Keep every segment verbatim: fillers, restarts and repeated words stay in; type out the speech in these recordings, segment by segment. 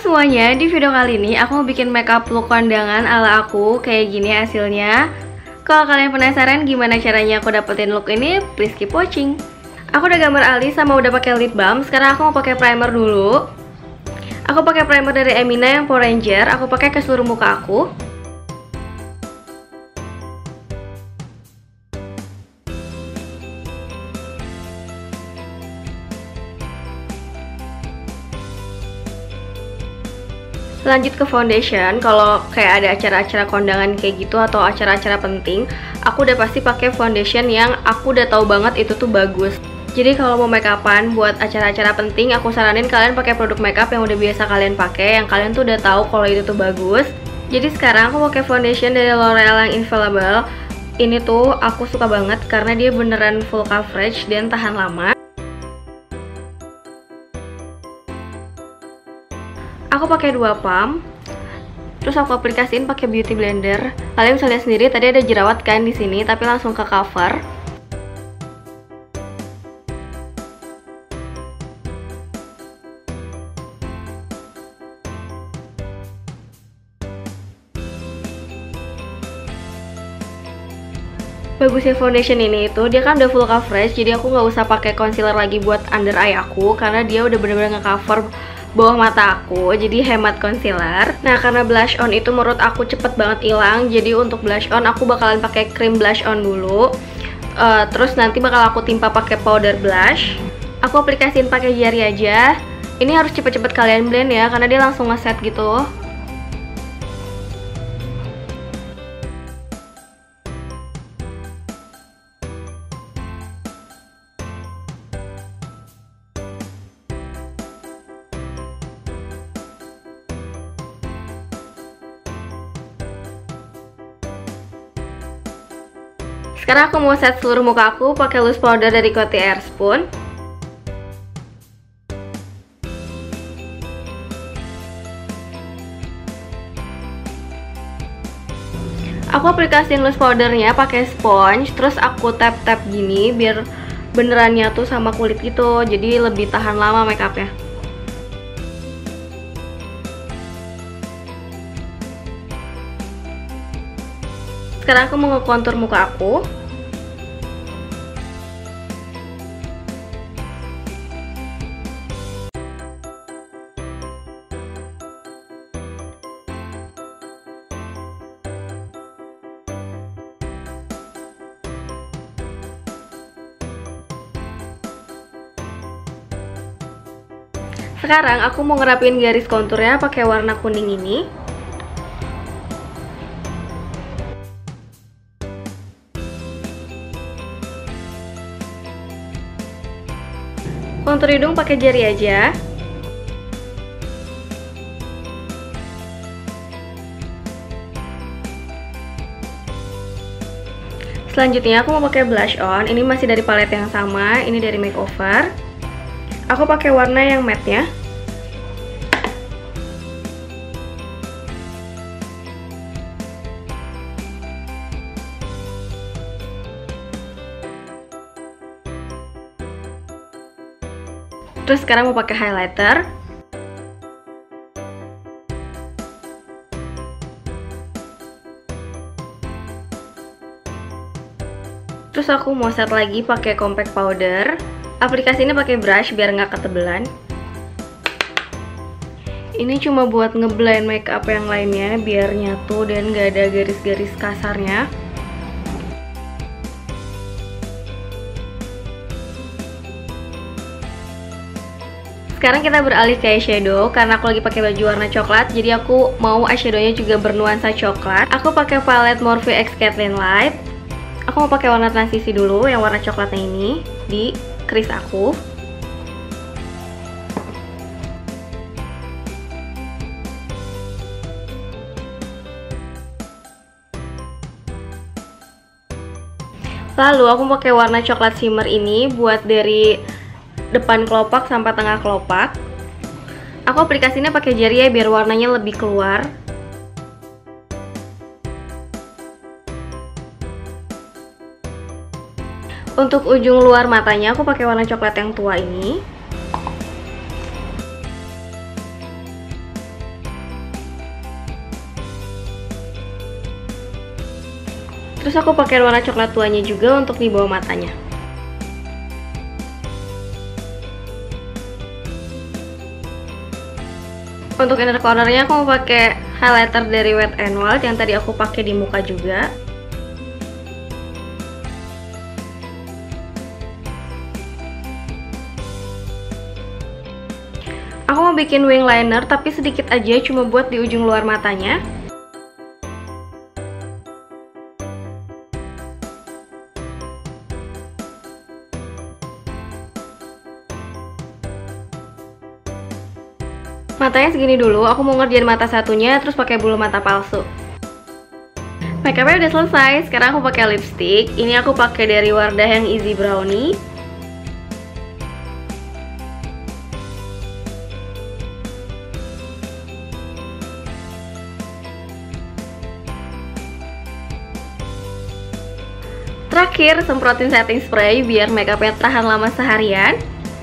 semuanya, di video kali ini aku mau bikin makeup look kondangan ala aku. Kayak gini hasilnya. Kalau kalian penasaran gimana caranya aku dapetin look ini, please keep watching. Aku udah gambar alis sama udah pakai lip balm. Sekarang aku mau pakai primer dulu. Aku pakai primer dari Emina yang Power Ranger. Aku pakai ke seluruh muka aku. Lanjut ke foundation. Kalau kayak ada acara-acara kondangan kayak gitu atau acara-acara penting, aku udah pasti pakai foundation yang aku udah tahu banget itu tuh bagus. Jadi kalau mau make upan buat acara-acara penting, aku saranin kalian pakai produk makeup yang udah biasa kalian pakai, yang kalian tuh udah tahu kalau itu tuh bagus. Jadi sekarang aku pakai foundation dari L'Oreal yang Infallible. Ini tuh aku suka banget karena dia beneran full coverage dan tahan lama. Aku pakai dua pump, terus aku aplikasiin pakai beauty blender. Kalian bisa lihat sendiri tadi ada jerawat kan di sini, tapi langsung ke cover. Bagusnya foundation ini itu dia kan udah full coverage, jadi aku nggak usah pakai concealer lagi buat under eye aku karena dia udah bener-bener nge-cover bawah mata aku, jadi hemat concealer. Nah, karena blush on itu menurut aku cepet banget hilang, jadi untuk blush on aku bakalan pakai cream blush on dulu. Uh, terus nanti bakal aku timpa pakai powder blush. Aku aplikasiin pakai jari aja. Ini harus cepet-cepet kalian blend ya, karena dia langsung ngeset gitu. Sekarang aku mau set seluruh muka aku pakai loose powder dari Coty Airspun. Aku aplikasiin loose powdernya pakai sponge, terus aku tap-tap gini biar beneran nyatu sama kulit gitu, jadi lebih tahan lama makeupnya. Sekarang aku mau nge-contour muka aku. Sekarang aku mau ngerapin garis konturnya pakai warna kuning ini. Kontur hidung pakai jari aja. Selanjutnya aku mau pakai blush on. Ini masih dari palette yang sama. Ini dari Makeover. Aku pakai warna yang matte-nya. Terus sekarang mau pakai highlighter. Terus aku mau set lagi pakai compact powder. Aplikasi ini pakai brush biar nggak ketebelan. Ini cuma buat ngeblend makeup yang lainnya biar nyatu dan nggak ada garis-garis kasarnya. Sekarang kita beralih ke eyeshadow karena aku lagi pakai baju warna coklat, jadi aku mau eyeshadownya juga bernuansa coklat. Aku pakai palette Morphe X Kathleen Light. Aku mau pakai warna transisi dulu yang warna coklatnya ini di crease aku. Lalu aku pakai warna coklat shimmer ini buat dari depan kelopak sampai tengah kelopak. Aku aplikasinya pakai jari ya biar warnanya lebih keluar. Untuk ujung luar matanya aku pakai warna coklat yang tua ini. Terus aku pakai warna coklat tuanya juga untuk di bawah matanya. Untuk inner cornernya aku mau pakai highlighter dari Wet n Wild yang tadi aku pakai di muka juga. Aku mau bikin wing liner tapi sedikit aja, cuma buat di ujung luar matanya. Matanya segini dulu, aku mau ngerjain mata satunya terus pakai bulu mata palsu. Makeupnya udah selesai, sekarang aku pakai lipstick. Ini aku pakai dari Wardah yang Easy Brownie. Terakhir, semprotin setting spray biar makeupnya tahan lama seharian.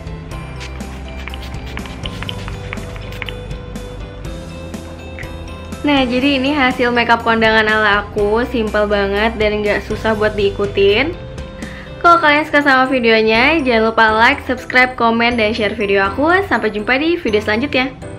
Nah, jadi ini hasil makeup kondangan ala aku, simple banget dan nggak susah buat diikutin. Kalau kalian suka sama videonya, jangan lupa like, subscribe, komen, dan share video aku. Sampai jumpa di video selanjutnya.